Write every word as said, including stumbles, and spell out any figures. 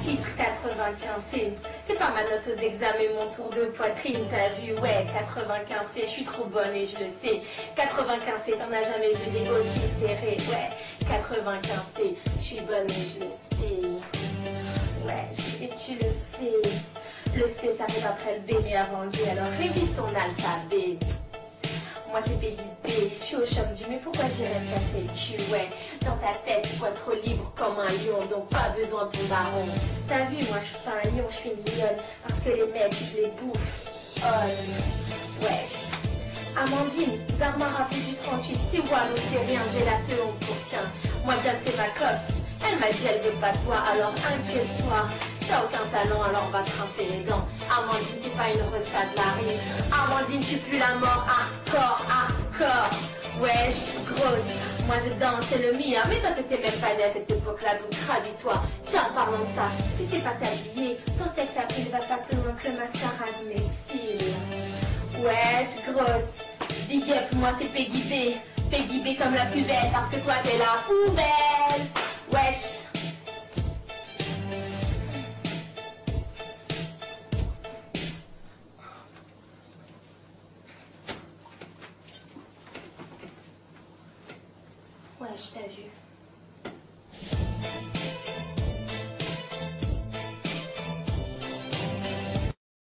titre quatre-vingt-quinze C. C'est pas ma note aux examens, mon tour de poitrine, t'as vu? Ouais, quatre-vingt-quinze C, je suis trop bonne et je le sais. quatre-vingt-quinze C, t'en as jamais vu des aussi serrés. Ouais, quatre-vingt-quinze C, je suis bonne et je le sais. Ouais, et tu le sais. Le C, ça fait après le B, mais avant le B, alors révise ton alphabet. Moi c'est Peggy B, je suis au chum du mais pourquoi j'irais me casser le cul? Ouais, dans ta tête tu vois trop libre comme un lion, donc pas besoin de ton baron. T'as vu, moi je suis pas un lion, je suis une lionne, parce que les mecs je les bouffe. Oh, wesh. Amandine, Zarmara plus du trente-huit, t'es voilà, t'es rien, j'ai la teon pour tiens. Moi Jack c'est ma cops, elle m'a dit elle veut pas toi, alors inquiète-toi. T'as aucun talent, alors va trincer les dents. Amandine, t'es pas une resta de la rue. Amandine, tu pues la mort, hardcore, hardcore. Wesh, grosse, moi je danse, c'est le mien. Mais toi t'étais même pas née à cette époque-là, donc rabis-toi. Tiens, parlons de ça, tu sais pas t'habiller. Ton sexe à pile va pas plus loin que le mascara de mes cils. Wesh, grosse, big up, moi c'est Peggy B. Peggy B comme la plus belle, parce que toi t'es la poubelle. Wesh. Ouais, je t'ai vu.